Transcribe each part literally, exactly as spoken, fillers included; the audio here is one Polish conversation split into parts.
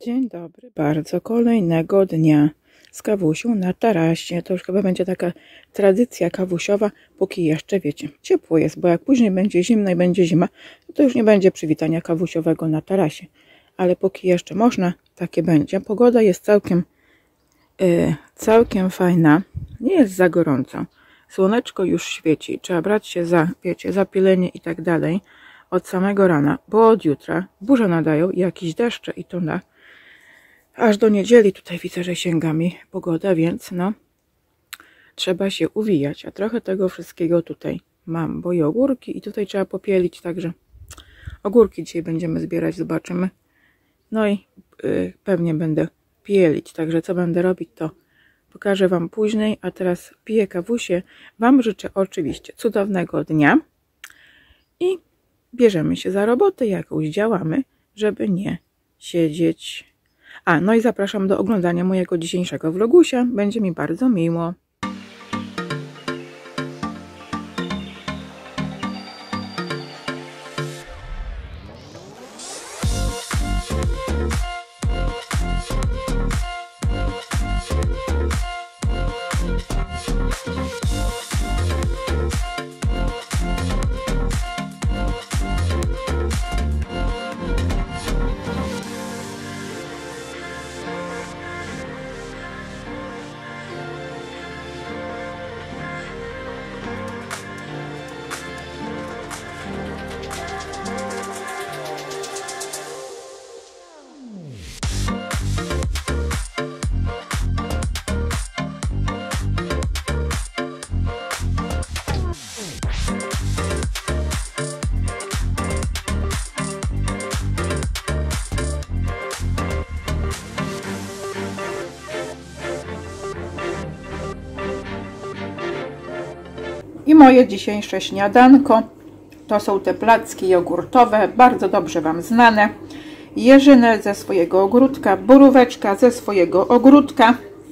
Dzień dobry, bardzo kolejnego dnia z kawusią na tarasie. To już chyba będzie taka tradycja kawusiowa, póki jeszcze, wiecie, ciepło jest, bo jak później będzie zimno i będzie zima, to już nie będzie przywitania kawusiowego na tarasie. Ale póki jeszcze można, takie będzie. Pogoda jest całkiem, yy, całkiem fajna, nie jest za gorąco. Słoneczko już świeci, trzeba brać się za, wiecie, zapilenie i tak dalej od samego rana, bo od jutra burze nadają, jakieś deszcze i to na aż do niedzieli tutaj widzę, że sięga mi pogoda, więc no trzeba się uwijać, a trochę tego wszystkiego tutaj mam, bo i ogórki i tutaj trzeba popielić, także ogórki dzisiaj będziemy zbierać, zobaczymy. No i yy, pewnie będę pielić, także co będę robić, to pokażę wam później, a teraz piję kawusię. Wam życzę oczywiście cudownego dnia i bierzemy się za robotę, jakąś działamy, żeby nie siedzieć. A, no i zapraszam do oglądania mojego dzisiejszego vlogusia. Będzie mi bardzo miło. I moje dzisiejsze śniadanko to są te placki jogurtowe, bardzo dobrze wam znane. Jeżynę ze swojego ogródka, boróweczka ze swojego ogródka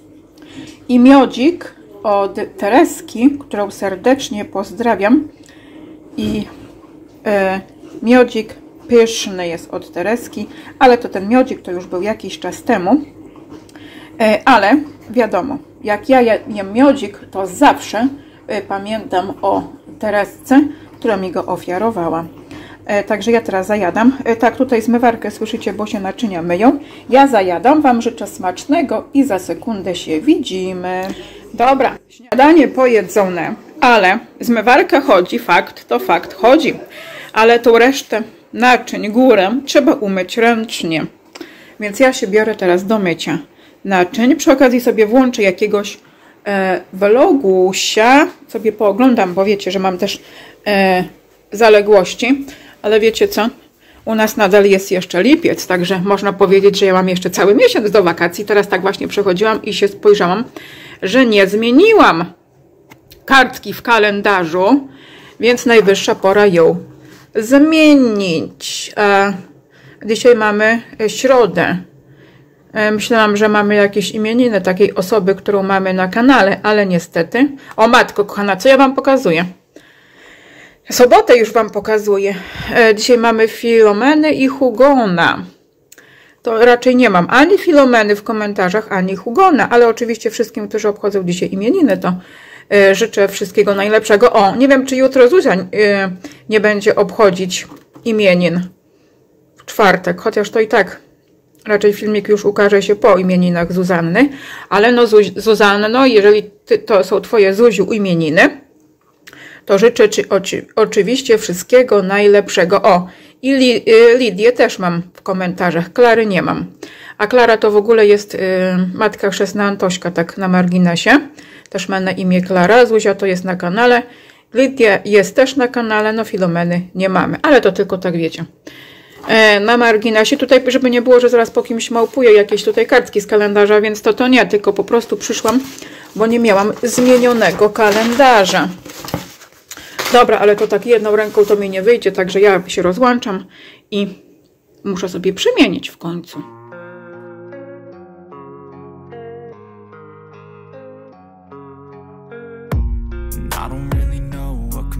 i miodzik od Tereski, którą serdecznie pozdrawiam. I e, miodzik pyszny jest od Tereski, ale to ten miodzik to już był jakiś czas temu. E, ale wiadomo, jak ja jem miodzik, to zawsze pamiętam o Teresce, która mi go ofiarowała. E, także ja teraz zajadam. E, tak, tutaj zmywarkę słyszycie, bo się naczynia myją. Ja zajadam. Wam życzę smacznego i za sekundę się widzimy. Dobra, śniadanie pojedzone, ale zmywarka chodzi, fakt to fakt, chodzi. Ale tą resztę naczyń, górę trzeba umyć ręcznie. Więc ja się biorę teraz do mycia naczyń. Przy okazji sobie włączę jakiegoś E, vlogusia, sobie pooglądam, bo wiecie, że mam też e, zaległości, ale wiecie co, u nas nadal jest jeszcze lipiec, także można powiedzieć, że ja mam jeszcze cały miesiąc do wakacji. Teraz tak właśnie przechodziłam i się spojrzałam, że nie zmieniłam kartki w kalendarzu, więc najwyższa pora ją zmienić. E, dzisiaj mamy środę. Myślałam, że mamy jakieś imieniny takiej osoby, którą mamy na kanale, ale niestety. O matko kochana, co ja wam pokazuję? Sobotę już wam pokazuję. Dzisiaj mamy Filomeny i Hugona. To raczej nie mam ani Filomeny w komentarzach, ani Hugona, ale oczywiście wszystkim, którzy obchodzą dzisiaj imieniny, to życzę wszystkiego najlepszego. O, nie wiem, czy jutro Zuzia nie będzie obchodzić imienin w czwartek, chociaż to i tak raczej filmik już ukaże się po imieninach Zuzanny, ale no Zuzanno, jeżeli ty, to są twoje Zuziu imieniny, to życzę ci oczy, oczywiście wszystkiego najlepszego. O, i Li, y, Lidię też mam w komentarzach, Klary nie mam. A Klara to w ogóle jest y, matka chrzestna Antośka, tak na marginesie. Też ma na imię Klara, Zuzia to jest na kanale, Lidia jest też na kanale, no Filomeny nie mamy, ale to tylko tak wiecie. Na marginesie, tutaj żeby nie było, że zaraz po kimś małpuję jakieś tutaj kartki z kalendarza, więc to to nie, tylko po prostu przyszłam, bo nie miałam zmienionego kalendarza. Dobra, ale to tak jedną ręką to mi nie wyjdzie, także ja się rozłączam i muszę sobie przemienić w końcu.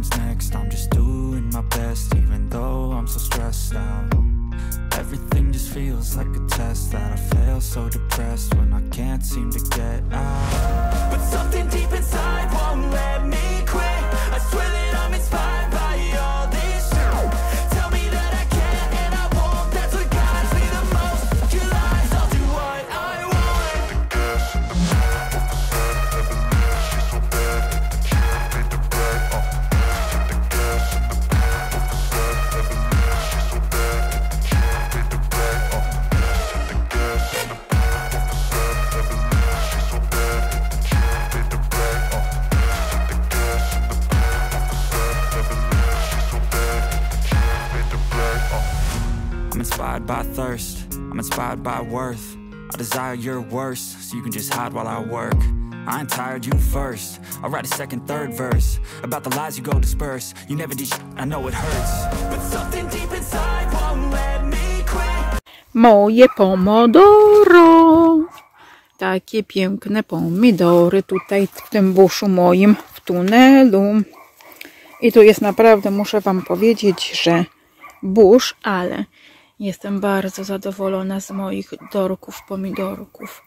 I'm so stressed out. Everything just feels like a test that I fail, so depressed when I can't seem to get out. But something deep inside won't let me quit. I swear that I'm inspired by all this shit. Tell me that I can't and I won't. That's what guides me the most. Your lies, I'll do what I want. The gas in the back of the set, never leave. She's so bad, she can beat the brag. Uh, hit the gas in the back of the set, never leave. She's so bad, she can beat the brag. Uh, hit the gas in the back of the set, never leave. She's so bad, she can beat the brag. Uh, hit the gas in the back of the set, never leave. She's so bad, she can beat the brag. Uh. I'm inspired by thirst, I'm inspired by worth. I desire your worst, so you can just hide while I work. I ain't tired, you first. I'll write a second, third verse about the lies you go disperse. You never did sh- I know it hurts, but something deep inside won't let me quit. Moje pomodoro. Takie piękne pomidory tutaj w tym buszu moim, w tunelu. I tu jest naprawdę, muszę wam powiedzieć, że burz, ale jestem bardzo zadowolona z moich dorków, pomidorków.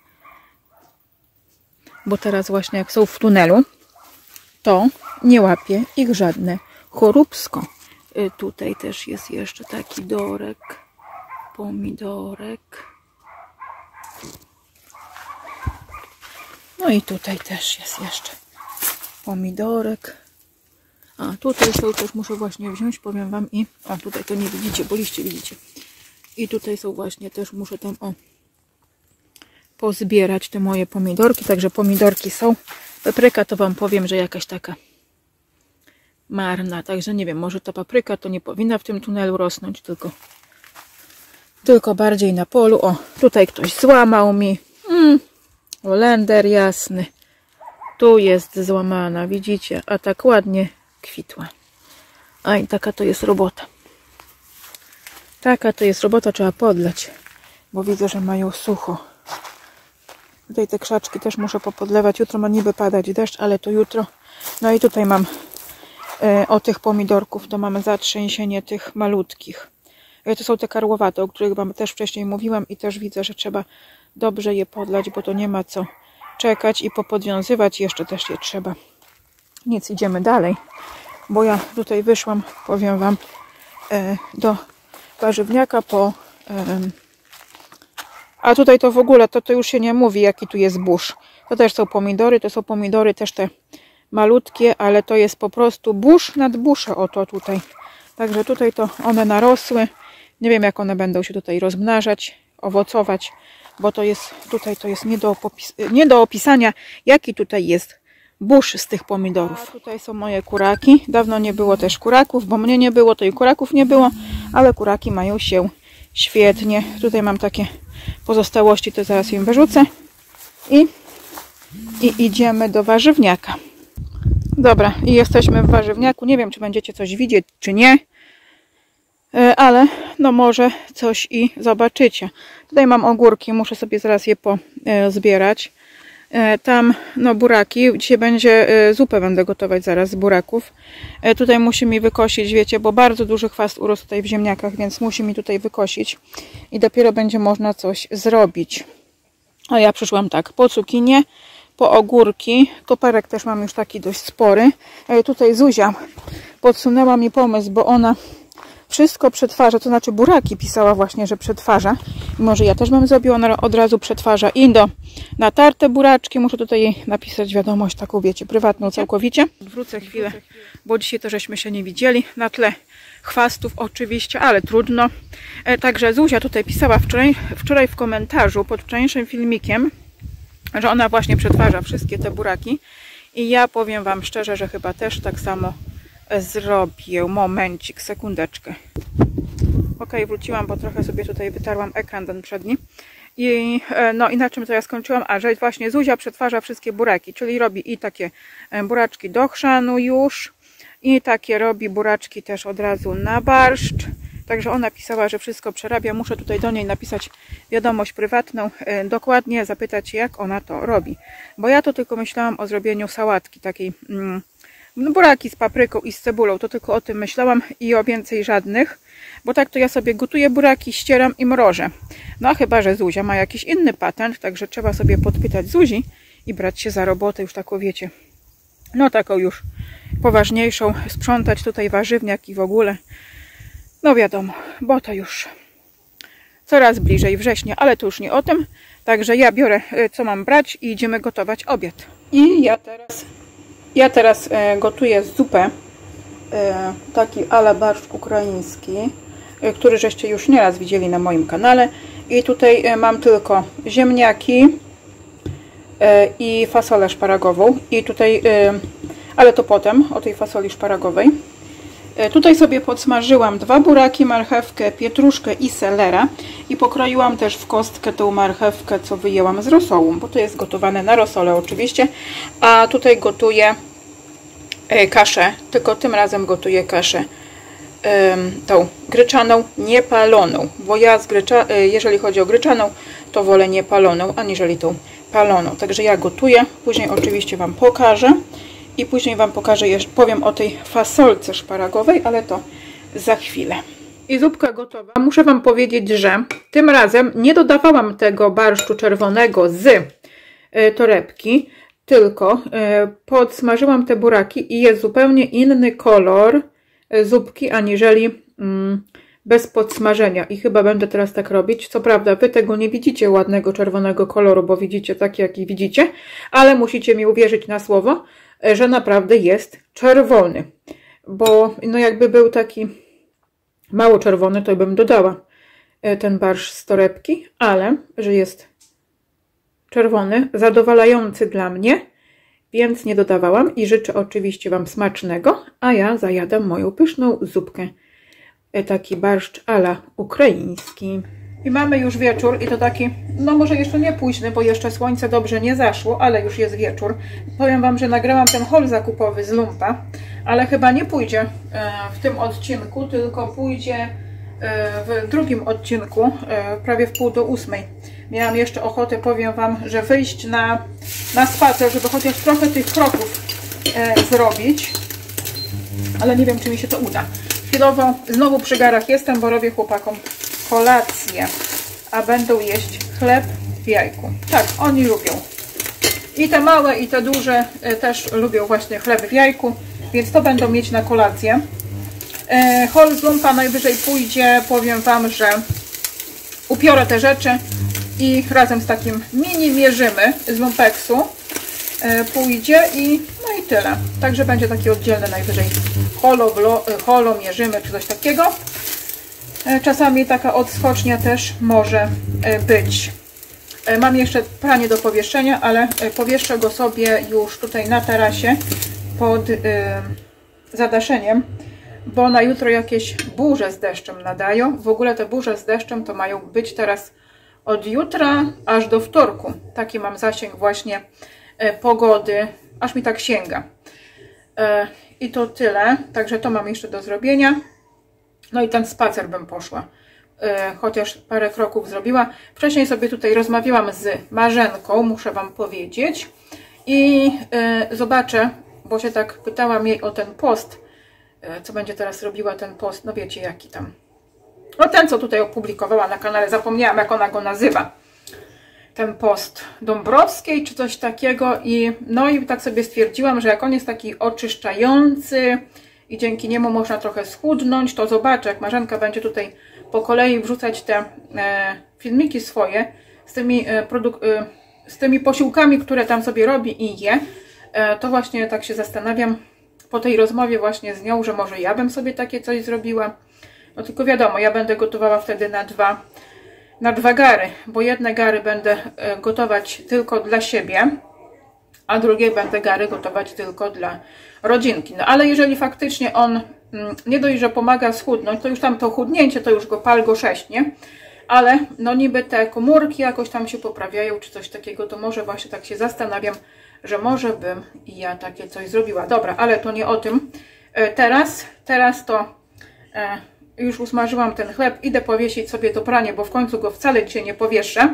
Bo teraz właśnie jak są w tunelu, to nie łapie ich żadne choróbsko. Y, tutaj też jest jeszcze taki dorek, pomidorek. No i tutaj też jest jeszcze pomidorek. A tutaj są też, muszę właśnie wziąć, powiem wam i... A tutaj to nie widzicie, bo liście widzicie. I tutaj są właśnie też, muszę tam o pozbierać te moje pomidorki. Także pomidorki są. Papryka to wam powiem, że jakaś taka marna. Także nie wiem, może ta papryka to nie powinna w tym tunelu rosnąć, tylko tylko bardziej na polu. O, tutaj ktoś złamał mi. Mm, Olender jasny. Tu jest złamana, widzicie? A tak ładnie kwitła. A i taka to jest robota. Taka to jest robota, trzeba podlać. Bo widzę, że mają sucho. Tutaj te krzaczki też muszę popodlewać. Jutro ma niby padać deszcz, ale to jutro. No i tutaj mam e, o tych pomidorków, to mamy zatrzęsienie tych malutkich. E, to są te karłowate, o których wam też wcześniej mówiłam i też widzę, że trzeba dobrze je podlać, bo to nie ma co czekać i popodwiązywać. Jeszcze też je trzeba. Nic, idziemy dalej, bo ja tutaj wyszłam, powiem wam, e, do warzywniaka po... E, a tutaj to w ogóle, to, to już się nie mówi, jaki tu jest burz. To też są pomidory, to są pomidory też te malutkie, ale to jest po prostu burz nad busze, oto tutaj. Także tutaj to one narosły. Nie wiem, jak one będą się tutaj rozmnażać, owocować, bo to jest, tutaj to jest nie do, popis, nie do opisania, jaki tutaj jest burz z tych pomidorów. A tutaj są moje kuraki. Dawno nie było też kuraków, bo mnie nie było, to i kuraków nie było, ale kuraki mają się świetnie. Tutaj mam takie pozostałości, to zaraz im wyrzucę. I, i idziemy do warzywniaka. Dobra, i jesteśmy w warzywniaku. Nie wiem, czy będziecie coś widzieć, czy nie. Ale no może coś i zobaczycie. Tutaj mam ogórki, muszę sobie zaraz je pozbierać. Tam no buraki, dzisiaj będzie zupę będę gotować zaraz z buraków. Tutaj musi mi wykosić, wiecie, bo bardzo duży chwast urósł tutaj w ziemniakach, więc musi mi tutaj wykosić i dopiero będzie można coś zrobić. A ja przyszłam tak, po cukinię, po ogórki, koperek też mam już taki dość spory. Tutaj Zuzia podsunęła mi pomysł, bo ona wszystko przetwarza, to znaczy buraki pisała właśnie, że przetwarza. Może ja też bym zrobiła, ona od razu przetwarza i do natarte buraczki. Muszę tutaj jej napisać wiadomość taką, wiecie, prywatną całkowicie. Wrócę chwilę, bo dzisiaj to żeśmy się nie widzieli. Na tle chwastów oczywiście, ale trudno. E, także Zuzia tutaj pisała wczoraj, wczoraj w komentarzu pod wczorajszym filmikiem, że ona właśnie przetwarza wszystkie te buraki. I ja powiem wam szczerze, że chyba też tak samo zrobię. Momencik, sekundeczkę. Ok, wróciłam, bo trochę sobie tutaj wytarłam ekran ten przedni. I no i na czym to ja skończyłam? A że właśnie Zuzia przetwarza wszystkie buraki, czyli robi i takie buraczki do chrzanu już, i takie robi buraczki też od razu na barszcz. Także ona pisała, że wszystko przerabia. Muszę tutaj do niej napisać wiadomość prywatną, dokładnie zapytać, jak ona to robi. Bo ja to tylko myślałam o zrobieniu sałatki takiej, mm, buraki z papryką i z cebulą. To tylko o tym myślałam i o więcej żadnych. bo tak to ja sobie gotuję buraki, ścieram i mrożę. No chyba że Zuzia ma jakiś inny patent, także trzeba sobie podpytać Zuzi i brać się za robotę, już taką wiecie, no taką już poważniejszą, sprzątać tutaj warzywniak i w ogóle. No wiadomo, bo to już coraz bliżej września, ale to już nie o tym. Także ja biorę, co mam brać i idziemy gotować obiad. I ja teraz, ja teraz gotuję zupę, taki ala barszcz ukraiński, który żeście już nieraz widzieli na moim kanale. I tutaj mam tylko ziemniaki i fasolę szparagową. I tutaj, ale to potem o tej fasoli szparagowej. Tutaj sobie podsmażyłam dwa buraki, marchewkę, pietruszkę i selera i pokroiłam też w kostkę tą marchewkę, co wyjęłam z rosołu, bo to jest gotowane na rosole oczywiście, a tutaj gotuję kaszę, tylko tym razem gotuję kaszę tą gryczaną, niepaloną, bo ja z grycza, jeżeli chodzi o gryczaną, to wolę niepaloną, aniżeli tą paloną. Także ja gotuję, później oczywiście Wam pokażę. I później Wam pokażę, jeszcze powiem o tej fasolce szparagowej, ale to za chwilę. I zupka gotowa. Muszę Wam powiedzieć, że tym razem nie dodawałam tego barszczu czerwonego z y, torebki, tylko y, podsmażyłam te buraki i jest zupełnie inny kolor y, zupki, aniżeli y, bez podsmażenia. I chyba będę teraz tak robić. Co prawda Wy tego nie widzicie ładnego czerwonego koloru, bo widzicie taki, jaki widzicie, ale musicie mi uwierzyć na słowo, że naprawdę jest czerwony, bo no jakby był taki mało czerwony, to bym dodała ten barszcz z torebki, ale że jest czerwony, zadowalający dla mnie, więc nie dodawałam i życzę oczywiście Wam smacznego, a ja zajadam moją pyszną zupkę, taki barszcz ala ukraiński. I mamy już wieczór i to taki, no może jeszcze nie późny, bo jeszcze słońce dobrze nie zaszło, ale już jest wieczór. Powiem Wam, że nagrałam ten haul zakupowy z Lumpa, ale chyba nie pójdzie w tym odcinku, tylko pójdzie w drugim odcinku, prawie w pół do ósmej. Miałam jeszcze ochotę, powiem Wam, że wyjść na, na spacer, żeby chociaż trochę tych kroków zrobić, ale nie wiem, czy mi się to uda. Chwilowo znowu przy garach jestem, bo robię chłopakom kolację, a będą jeść chleb w jajku. Tak, oni lubią. I te małe, i te duże też lubią właśnie chleb w jajku, więc to będą mieć na kolację. E, haul z Lumpa najwyżej pójdzie, powiem Wam, że upiorę te rzeczy i razem z takim mini mierzymy z Lumpeksu e, pójdzie i no i tyle. Także będzie taki oddzielny najwyżej holo, holo mierzymy czy coś takiego. Czasami taka odskocznia też może być. Mam jeszcze pranie do powieszenia, ale powieszczę go sobie już tutaj na tarasie pod zadaszeniem, bo na jutro jakieś burze z deszczem nadają. W ogóle te burze z deszczem to mają być teraz od jutra aż do wtorku. Taki mam zasięg właśnie pogody, aż mi tak sięga. I to tyle, także to mam jeszcze do zrobienia. No i ten spacer bym poszła, chociaż parę kroków zrobiła. Wcześniej sobie tutaj rozmawiałam z Marzenką, muszę Wam powiedzieć. I zobaczę, bo się tak pytałam jej o ten post, co będzie teraz robiła ten post, no wiecie jaki tam. No ten, co tutaj opublikowała na kanale, zapomniałam jak ona go nazywa. Ten post Dąbrowskiej czy coś takiego. I no i tak sobie stwierdziłam, że jak on jest taki oczyszczający i dzięki niemu można trochę schudnąć, to zobaczę, jak Marzenka będzie tutaj po kolei wrzucać te e, filmiki swoje z tymi, e, produk e, z tymi posiłkami, które tam sobie robi i je, e, to właśnie tak się zastanawiam po tej rozmowie właśnie z nią, że może ja bym sobie takie coś zrobiła. No tylko wiadomo, ja będę gotowała wtedy na dwa, na dwa gary, bo jedne gary będę e, gotować tylko dla siebie, a drugie będę gary gotować tylko dla rodzinki. No ale jeżeli faktycznie on mm, nie dość, że pomaga schudnąć, to już tam to chudnięcie, to już go pal go sześnie, ale no niby te komórki jakoś tam się poprawiają, czy coś takiego, to może właśnie tak się zastanawiam, że może bym i ja takie coś zrobiła. Dobra, ale to nie o tym. E, teraz, teraz to e, już usmażyłam ten chleb, idę powiesić sobie to pranie, bo w końcu go wcale dzisiaj nie powieszę.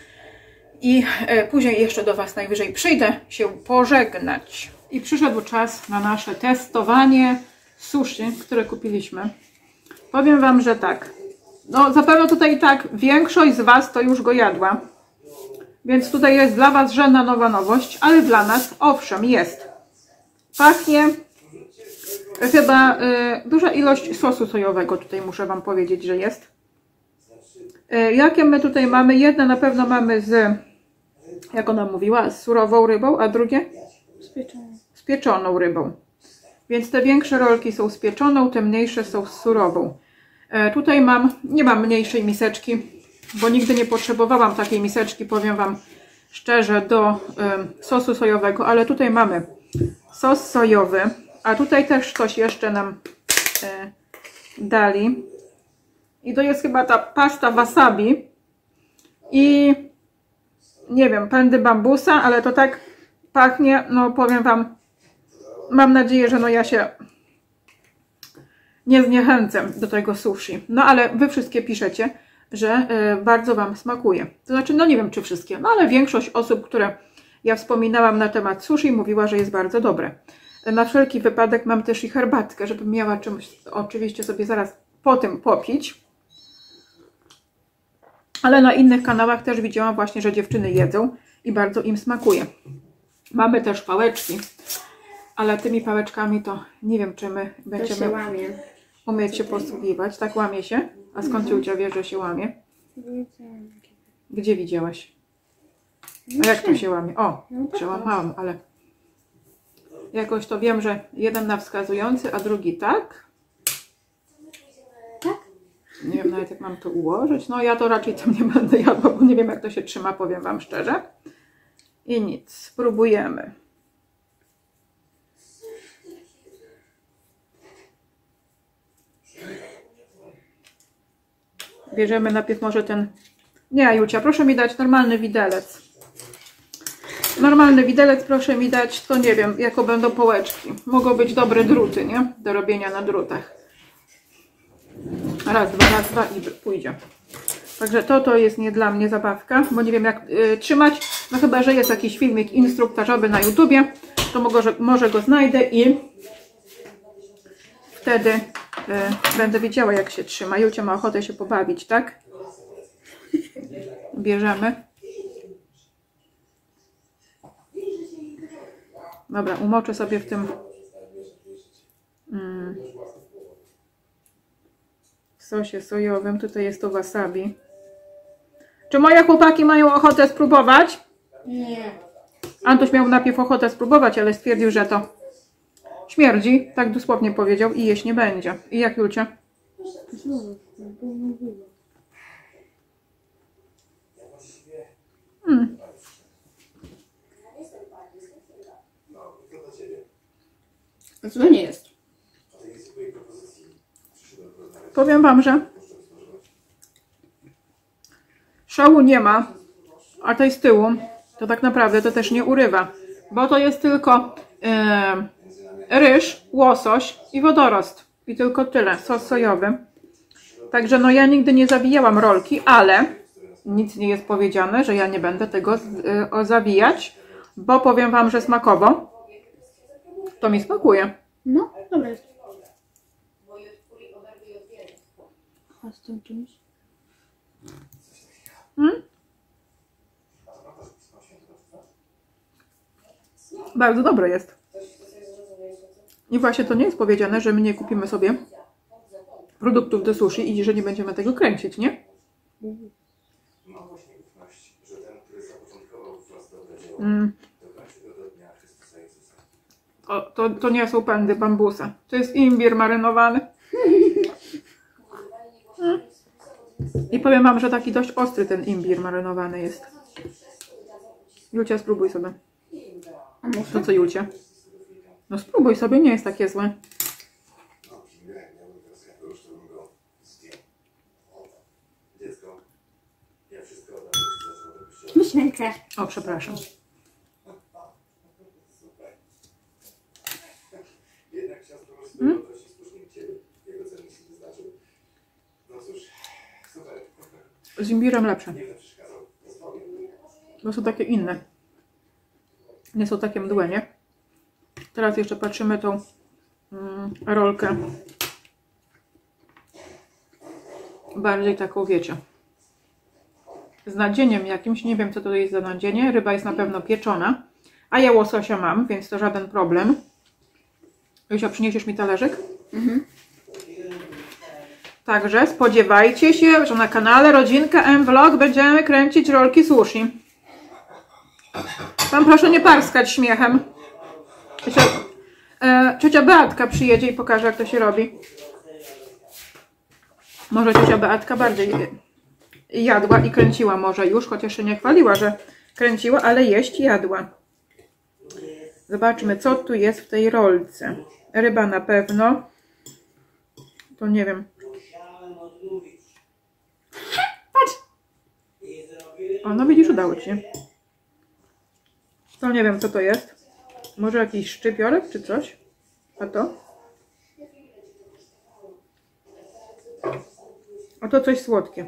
I e, później jeszcze do Was najwyżej przyjdę się pożegnać. I przyszedł czas na nasze testowanie sushi, które kupiliśmy. Powiem Wam, że tak. No zapewne tutaj i tak większość z Was to już go jadła. Więc tutaj jest dla Was żadna nowa nowość, ale dla nas owszem jest. Pachnie chyba y, duża ilość sosu sojowego tutaj muszę Wam powiedzieć, że jest. Y, jakie my tutaj mamy? Jedne na pewno mamy z, jak ona mówiła, z surową rybą, a drugie? Z pieczoną. Z pieczoną rybą. Więc te większe rolki są z pieczoną, te mniejsze są z surową. Y, tutaj mam, nie mam mniejszej miseczki, bo nigdy nie potrzebowałam takiej miseczki, powiem Wam szczerze, do y, sosu sojowego, ale tutaj mamy sos sojowy, a tutaj też coś jeszcze nam y, dali. I to jest chyba ta pasta wasabi i nie wiem, pędy bambusa, ale to tak pachnie, no powiem Wam, mam nadzieję, że no ja się nie zniechęcę do tego sushi. No ale Wy wszystkie piszecie, że y, bardzo Wam smakuje. To znaczy, no nie wiem czy wszystkie, no ale większość osób, które ja wspominałam na temat sushi, mówiła, że jest bardzo dobre. Na wszelki wypadek mam też i herbatkę, żebym miała czymś oczywiście sobie zaraz po tym popić. Ale na innych kanałach też widziałam właśnie, że dziewczyny jedzą i bardzo im smakuje. Mamy też pałeczki, ale tymi pałeczkami to nie wiem, czy my będziemy umieć się posługiwać. Tak łamie się? A skąd Ciucia wie, że się łamie? Gdzie widziałaś? A jak to się łamie? O, przełamałam, ale jakoś to wiem, że jeden na wskazujący, a drugi tak. Tak? Nie wiem nawet jak mam to ułożyć. No ja to raczej tym nie będę jadła, bo nie wiem jak to się trzyma, powiem Wam szczerze. I nic, spróbujemy. Bierzemy najpierw może ten... Nie, Jucia, proszę mi dać normalny widelec. Normalny widelec proszę mi dać, to nie wiem, jako będą połeczki. Mogą być dobre druty, nie? Do robienia na drutach. Raz, dwa, raz, dwa i pójdzie. Także to, to jest nie dla mnie zabawka, bo nie wiem jak y, trzymać. No chyba, że jest jakiś filmik instruktażowy na YouTubie, to może, może go znajdę i wtedy y, będę wiedziała jak się trzyma. Jucia ma ochotę się pobawić, tak? Bierzemy. Dobra, umoczę sobie w tym mm, sosie sojowym. Tutaj jest to wasabi. Czy moje chłopaki mają ochotę spróbować? Nie. Antoś miał najpierw ochotę spróbować, ale stwierdził, że to śmierdzi. Tak dosłownie powiedział i jeść nie będzie. I jak Julcia? Hmm. Złe nie jest. Powiem Wam, że szału nie ma, a tej z tyłu to tak naprawdę to też nie urywa, bo to jest tylko yy, ryż, łosoś i wodorost i tylko tyle, sos sojowy. Także no ja nigdy nie zawijałam rolki, ale nic nie jest powiedziane, że ja nie będę tego yy, zawijać, bo powiem Wam, że smakowo to mi smakuje. No, dobra jest. A z tym czymś? Hmm? Bardzo dobre jest. I właśnie to nie jest powiedziane, że my nie kupimy sobie produktów do sushi i że nie będziemy tego kręcić, nie? Mm. O, to, to nie są pędy bambusa. To jest imbir marynowany. Mm. I powiem Wam, że taki dość ostry ten imbir marynowany jest. Julcia, spróbuj sobie. To co, Julcia? No spróbuj sobie, nie jest takie złe. Myślękę. O, przepraszam. Hmm? Z imbirem lepsze. Bo są takie inne. Nie są takie mdłe, nie? Teraz jeszcze patrzymy tą mm, rolkę bardziej taką, wiecie, z nadzieniem jakimś. Nie wiem, co to jest za nadzienie. Ryba jest na pewno pieczona, a ja łososia mam, więc to żaden problem. Jusia, przyniesiesz mi talerzyk? Mhm. Także spodziewajcie się, że na kanale Rodzinka M Vlog będziemy kręcić rolki sushi. Tam proszę nie parskać śmiechem. Ciocia, e, ciocia Beatka przyjedzie i pokaże, jak to się robi. Może ciocia Beatka bardziej jadła i kręciła może już, chociaż się nie chwaliła, że kręciła, ale jeść jadła. Zobaczmy, co tu jest w tej rolce. Ryba na pewno. To nie wiem. Patrz! O, no widzisz, udało ci się. To nie wiem, co to jest. Może jakiś szczypiorek czy coś? A to? A to coś słodkie.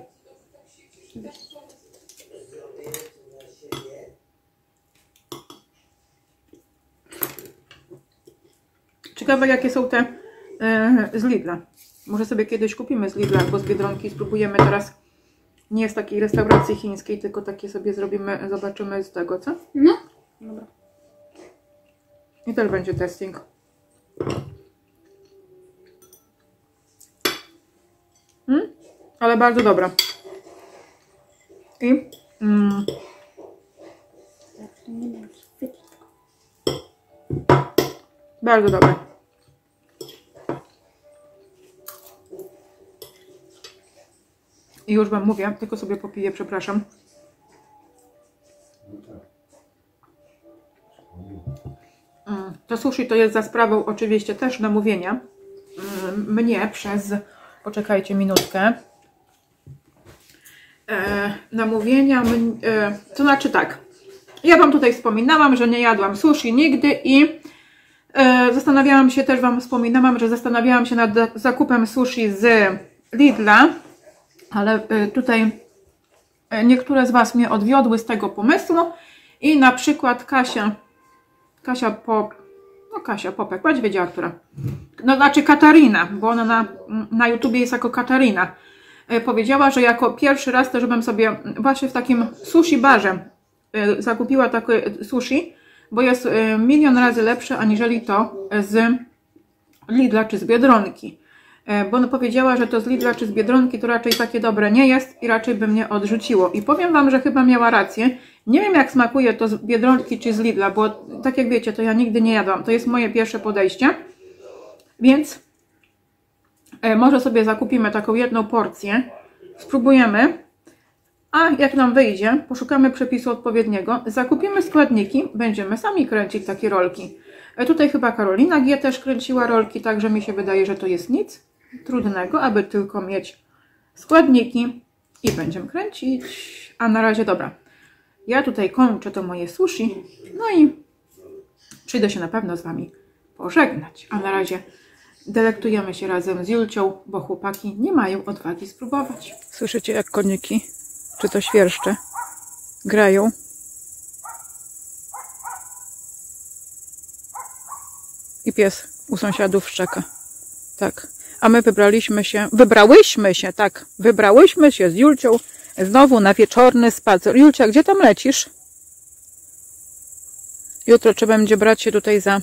Ciekawe, jakie są te e, z Lidla. Może sobie kiedyś kupimy z Lidla albo z Biedronki. Spróbujemy teraz. Nie z takiej restauracji chińskiej, tylko takie sobie zrobimy, zobaczymy z tego, co? No. Dobra. I też będzie testing. Hmm? Ale bardzo dobra. I mm, bardzo dobre. I już wam mówię, tylko sobie popiję, przepraszam. To sushi to jest za sprawą oczywiście też namówienia mnie przez, poczekajcie minutkę, e, namówienia, e, to znaczy tak, ja wam tutaj wspominałam, że nie jadłam sushi nigdy i e, zastanawiałam się, też wam wspominałam, że zastanawiałam się nad zakupem sushi z Lidla, ale e, tutaj niektóre z was mnie odwiodły z tego pomysłu i na przykład Kasia Kasia Pop, no Kasia Popek, bądź wiedziała, która. No znaczy Katarina, bo ona na, na YouTubie jest jako Katarina. E, powiedziała, że jako pierwszy raz też bym sobie właśnie w takim sushi barze e, zakupiła takie sushi, bo jest e, milion razy lepsze aniżeli to z Lidla czy z Biedronki. E, bo ona powiedziała, że to z Lidla czy z Biedronki to raczej takie dobre nie jest i raczej by mnie odrzuciło. I powiem wam, że chyba miała rację. Nie wiem, jak smakuje to z Biedronki czy z Lidla, bo tak jak wiecie, to ja nigdy nie jadłam. To jest moje pierwsze podejście. Więc e, może sobie zakupimy taką jedną porcję. Spróbujemy. A jak nam wyjdzie, poszukamy przepisu odpowiedniego. Zakupimy składniki. Będziemy sami kręcić takie rolki. E, tutaj chyba Karolina G. też kręciła rolki, także mi się wydaje, że to jest nic trudnego, aby tylko mieć składniki i będziemy kręcić. A na razie dobra. Ja tutaj kończę to moje sushi, no i przyjdę się na pewno z wami pożegnać. A na razie delektujemy się razem z Julcią, bo chłopaki nie mają odwagi spróbować. Słyszycie, jak koniki, czy to świerszcze, grają. I pies u sąsiadów szczeka. Tak. A my wybraliśmy się, wybrałyśmy się, tak, wybrałyśmy się z Julcią znowu na wieczorny spacer. Julcia, gdzie tam lecisz? Jutro trzeba będzie brać się tutaj za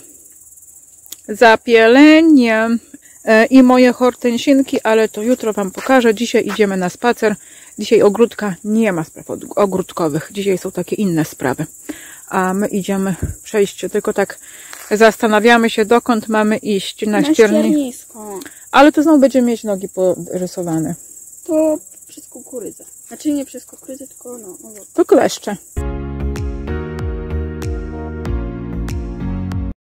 zapielenie e, i moje hortensinki, ale to jutro wam pokażę. Dzisiaj idziemy na spacer. Dzisiaj ogródka nie ma spraw ogródkowych. Dzisiaj są takie inne sprawy. A my idziemy przejść się, tylko tak zastanawiamy się, dokąd mamy iść. Na, na ściernisko. Ale to znowu będziemy mieć nogi porysowane. To przez kukurydzę. Znaczy nie przez kukurydzę, tylko no. To kleszcze.